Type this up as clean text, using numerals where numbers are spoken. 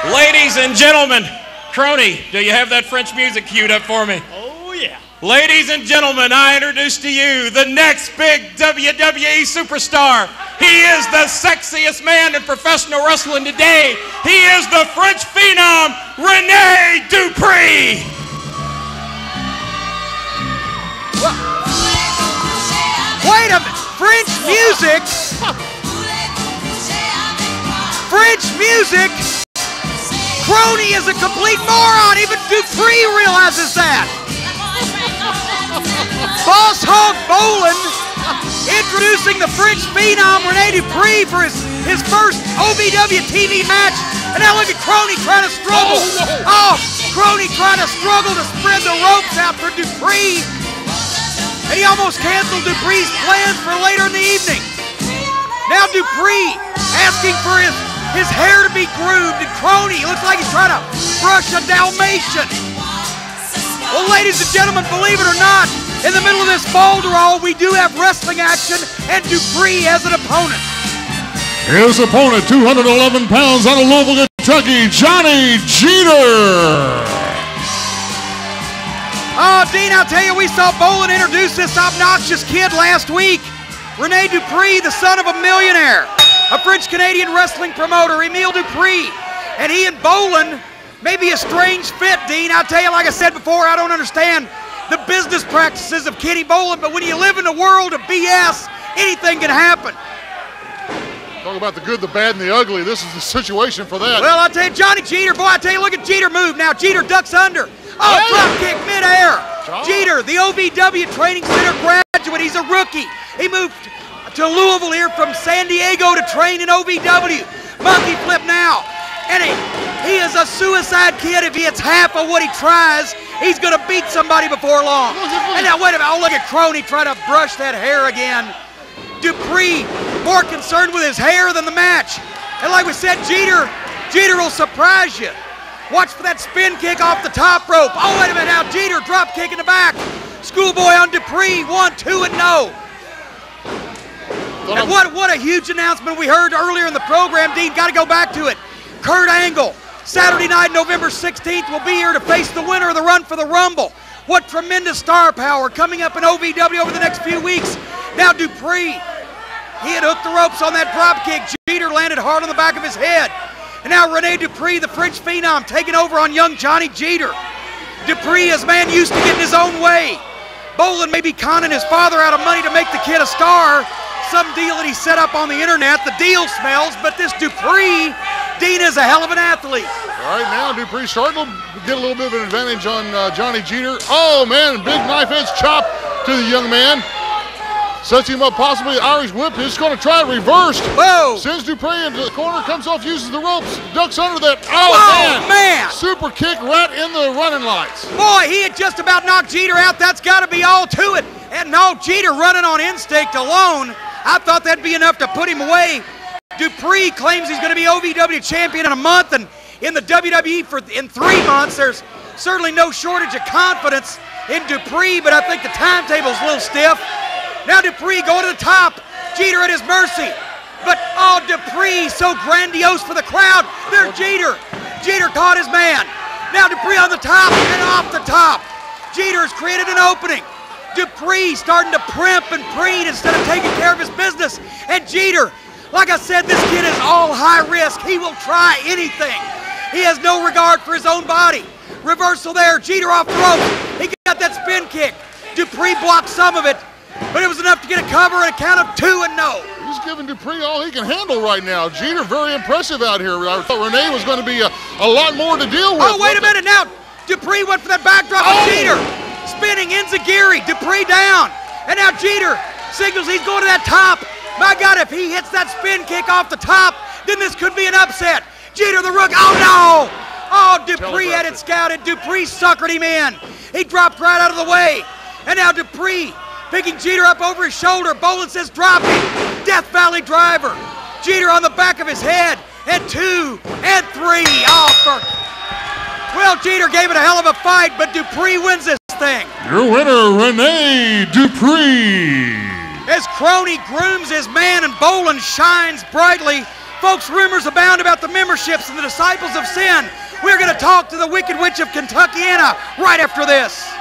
Ladies and gentlemen, Crony, do you have that French music queued up for me? Oh, yeah. Ladies and gentlemen, I introduce to you the next big WWE superstar. He is the sexiest man in professional wrestling today. He is the French Phenom, Rene Dupree. Wait a minute. French music? French music? Crony is a complete moron. Even Dupree realizes that. Boss Hog Bolin introducing the French Phenom Rene Dupree for his first OVW TV match. And now look at Crony trying to struggle. Oh, Crony trying to struggle to spread the ropes out for Dupree. And he almost canceled Dupree's plans for later in the evening. Now Dupree asking for his hair to be groomed, and Crony looks like he's trying to brush a Dalmatian. Well, ladies and gentlemen, believe it or not, in the middle of this ball draw, we do have wrestling action, and Dupree has an opponent. His opponent, 211 pounds out of Louisville, Kentucky, Johnny Jeter. Oh, Dean, I'll tell you, we saw Bolin introduce this obnoxious kid last week. Rene Dupree, the son of a millionaire, a French-Canadian wrestling promoter, Emile Dupree. And he and Bolin may be a strange fit, Dean. I'll tell you, like I said before, I don't understand the business practices of Kenny Bolin, but when you live in a world of BS, anything can happen. Talk about the good, the bad, and the ugly. This is the situation for that. Well, I'll tell you, Johnny Jeter, boy, I tell you, look at Jeter move. Now Jeter ducks under. Oh, drop kick midair. Jeter, the OVW Training Center graduate, he's a rookie. He moved to Louisville here from San Diego to train in OVW. Monkey flip now. And he is a suicide kid. If he hits half of what he tries, he's going to beat somebody before long. And now, wait a minute. Oh, look at Crony trying to brush that hair again. Dupree more concerned with his hair than the match. And like we said, Jeter will surprise you. Watch for that spin kick off the top rope. Oh, wait a minute now. Jeter drop kick in the back. Schoolboy on Dupree. 1, 2, and no. And what a huge announcement we heard earlier in the program, Dean. Got to go back to it. Kurt Angle, Saturday night, November 16th, will be here to face the winner of the Run for the Rumble. What tremendous star power coming up in OVW over the next few weeks. Now Dupree, he had hooked the ropes on that drop kick. Jeter landed hard on the back of his head. And now Rene Dupree, the French Phenom, taking over on young Johnny Jeter. Dupree is man used to getting his own way. Bolin may be conning his father out of money to make the kid a star. Some deal that he set up on the internet. The deal smells, but this Dupree, Dean, is a hell of an athlete. All right, now Dupree starting to get a little bit of an advantage on Johnny Jeter. Oh, man, big knife edge chop to the young man. Sets him up, possibly Irish whip. He's going to try reverse. Whoa! Sends Dupree into the corner, comes off, uses the ropes, ducks under that. Oh, whoa, man! Super kick right in the running lights. Boy, he had just about knocked Jeter out. That's got to be all to it. And no, Jeter running on instinct alone. I thought that'd be enough to put him away. Dupree claims he's going to be OVW champion in a month, and in the WWE in 3 months. There's certainly no shortage of confidence in Dupree, but I think the timetable's a little stiff. Now Dupree going to the top. Jeter at his mercy. But, oh, Dupree so grandiose for the crowd. There's Jeter. Jeter caught his man. Now Dupree on the top and off the top. Jeter has created an opening. Dupree starting to primp and preen instead of taking care of his business. And Jeter, like I said, this kid is all high risk. He will try anything. He has no regard for his own body. Reversal there. Jeter off the rope. He got that spin kick. Dupree blocked some of it, but it was enough to get a cover and a count of 2 and no. He's giving Dupree all he can handle right now. Jeter very impressive out here. I thought Rene was going to be a lot more to deal with. Oh, wait a minute now. Dupree went for that backdrop of Jeter. Spinning enziguri, Dupree down. And now Jeter signals he's going to that top. My God, if he hits that spin kick off the top, then this could be an upset. Jeter the rook, oh no! Oh, Dupree had it scouted. Dupree suckered him in. He dropped right out of the way. And now Dupree picking Jeter up over his shoulder. Bolin says drop him. Death Valley driver. Jeter on the back of his head. And 2 and 3. Oh, well, Jeter gave it a hell of a fight, but Dupree wins this thing. Your winner, Rene Dupree. As Crony grooms his man and Bolin shines brightly Folks, rumors abound about the memberships and the Disciples of Sin. We're going to talk to the Wicked Witch of Kentuckiana right after this.